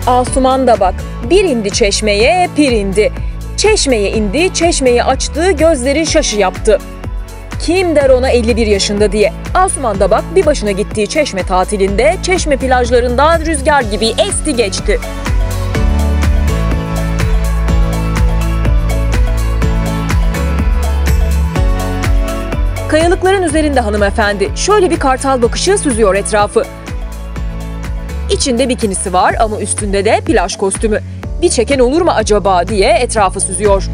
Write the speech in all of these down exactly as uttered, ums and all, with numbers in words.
Asuman da bak, bir indi çeşmeye, pir indi. Çeşmeye indi, çeşmeyi açtı, gözleri şaşı yaptı. Kim der ona elli bir yaşında diye. Asuman da bak, bir başına gittiği Çeşme tatilinde Çeşme plajlarından rüzgar gibi esti geçti. Kayalıkların üzerinde hanımefendi şöyle bir kartal bakışı süzüyor etrafı. İçinde bikinisi var ama üstünde de plaj kostümü. Bir çeken olur mu acaba diye etrafı süzüyor.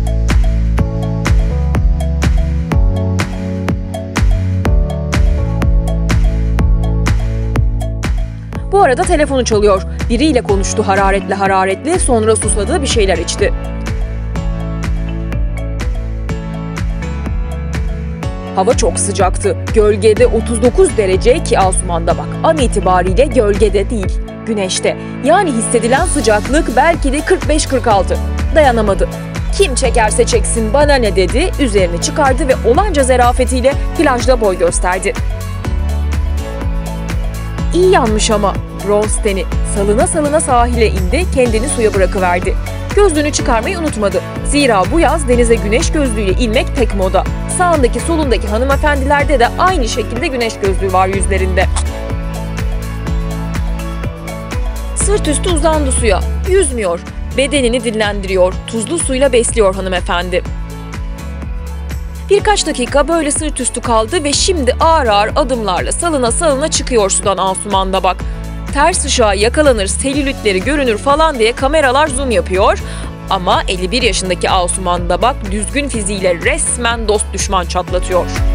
Bu arada telefonu çalıyor. Biriyle konuştu hararetli hararetli, sonra susadı, bir şeyler içti. Hava çok sıcaktı. Gölgede otuz dokuz derece ki Asuman'da bak, an itibariyle gölgede değil, güneşte. Yani hissedilen sıcaklık belki de kırk beş kırk altı. Dayanamadı. Kim çekerse çeksin bana ne dedi, üzerini çıkardı ve olanca zerafetiyle plajda boy gösterdi. İyi yanmış ama. Bronz teni salına salına sahile indi, kendini suya bırakıverdi. Gözlüğünü çıkarmayı unutmadı. Zira bu yaz denize güneş gözlüğüyle inmek pek moda. Sağındaki solundaki hanımefendilerde de aynı şekilde güneş gözlüğü var yüzlerinde. Sırt üstü uzandı suya. Yüzmüyor. Bedenini dinlendiriyor. Tuzlu suyla besliyor hanımefendi. Birkaç dakika böyle sırt üstü kaldı ve şimdi ağır ağır adımlarla salına salına çıkıyor sudan Asuman da bak. Ters ışığa yakalanır, selülitleri görünür falan diye kameralar zoom yapıyor. Ama elli bir yaşındaki Asuman da bak düzgün fiziğiyle resmen dost düşman çatlatıyor.